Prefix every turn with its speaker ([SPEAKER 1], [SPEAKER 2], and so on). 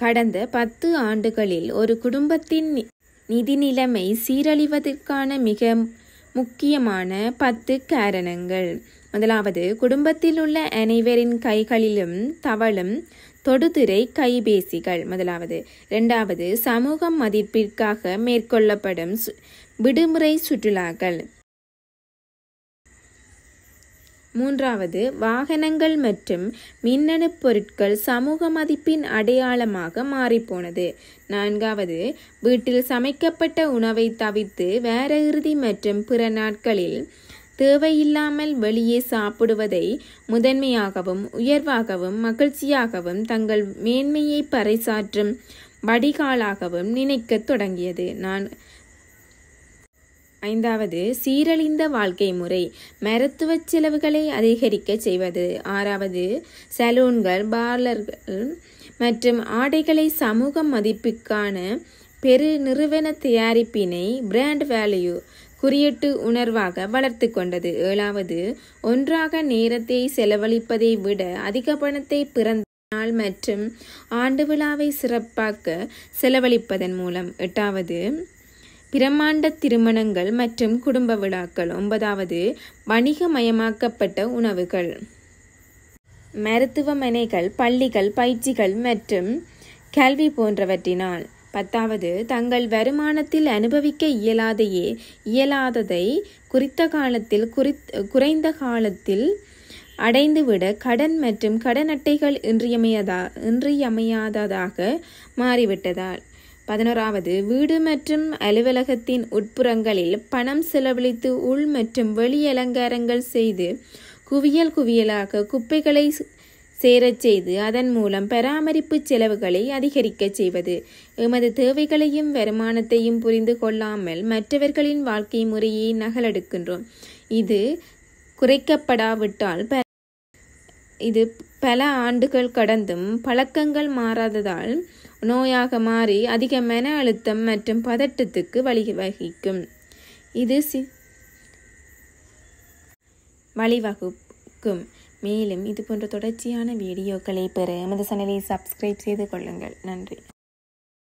[SPEAKER 1] கடந்த 10 ஆண்டுகளில் ஒரு குடும்பத்தின் நிதி நிலைமை சீரழிவதற்கான மிக முக்கியமான 10 காரணங்கள். முதலாவது, குடும்பத்தில் உள்ள அனைவரின் கைகளிலும் தவழும் தொடுதிரை கைபேசிகள். இரண்டாவது, சமூக மதிப்பிற்காக மேற்கொள்ளப்படும் விடுமுறை சுற்றுலாக்கள். மூன்றாவது, வாகனங்கள் மற்றும் மின்னணு பொருட்கள் சமூக மதிப்பின் அடையாளமாக மாறிப்போனது. நான்காவது, வீட்டில் சமைக்கப்பட்ட உணவை தவிர்த்து வார இறுதி மற்றும் பிற நாட்களில் தேவையில்லாமல் வெளியே சாப்பிடுவதை முதன்மையாகவும் உயர்வாகவும் மகிழ்ச்சியாகவும் தங்கள் மேன்மையை பறைசாற்றும் வடிகாலாகவும் நினைக்கத் தொடங்கியது. ஐந்தாவது, சீரழிந்த வாழ்க்கை முறை மருத்துவ செலவுகளை அதிகரிக்க செய்வது. ஆறாவது, சலூன்கள், பார்லர்கள் மற்றும் ஆடைகளை சமூக மதிப்புக்கான பெரு நிறுவன தயாரிப்பினை பிராண்ட் வேல்யூ குறியீட்டு உணர்வாக வளர்த்து கொண்டது. ஏழாவது, ஒன்றாக நேரத்தை செலவழிப்பதை விட அதிக பணத்தை பிறந்த நாள் மற்றும் ஆண்டு விழாவை சிறப்பாக்க செலவழிப்பதன் மூலம். எட்டாவது, பிரமாண்ட திருமணங்கள் மற்றும் குடும்ப விழாக்கள். ஒன்பதாவது, வணிகமயமாக்கப்பட்ட உணவுகள், மருத்துவமனைகள், பள்ளிகள், பயிற்சிகள் மற்றும் கல்வி போன்றவற்றினால். பத்தாவது, தங்கள் வருமானத்தில் அனுபவிக்க இயலாததை குறித்த காலத்தில் குறைந்த காலத்தில் அடைந்துவிட கடன் மற்றும் கடன் அட்டைகள் இன்றியமையாததாக மாறிவிட்டதால். 11வது, வீடு மற்றும் அலுவலகத்தின் உட்புறங்களில் பணம் செலவழித்து உள் மற்றும் வெளி அலங்காரங்கள் செய்து குவியலாக குப்பைகளை சேரச் செய்து அதன் மூலம் பராமரிப்பு செலவுகளை அதிகரிக்க செய்வது. எமது தேவைகளையும் வருமானத்தையும் புரிந்து கொள்ளாமல் மற்றவர்களின் வாழ்க்கை முறையை நகலெடுக்கின்றோம். இது குறைக்கப்படாவிட்டால் இது பல ஆண்டுகள் கடந்தும் பழக்கங்கள் மாறாததால் நோயாக மாறி அதிக மன அழுத்தம் மற்றும் பதட்டத்துக்கு வழிவகுக்கும். மேலும் இது போன்ற தொடர்ச்சியான வீடியோக்களை பெற எமது சேனலை சப்ஸ்கிரைப் செய்து கொள்ளுங்கள். நன்றி.